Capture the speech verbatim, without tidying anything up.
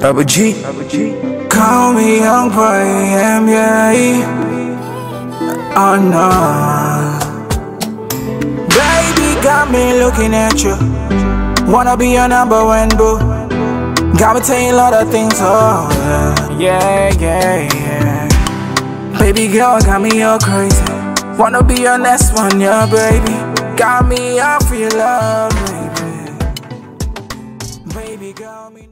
Double G. Call me young boy, M B A. Oh no. Baby got me looking at you. Wanna be your number one boo. Got me telling a lot of things, oh yeah, yeah, yeah. Baby girl got me all crazy. Wanna be your next one, yeah, baby. Got me up for your love, baby. Baby got me.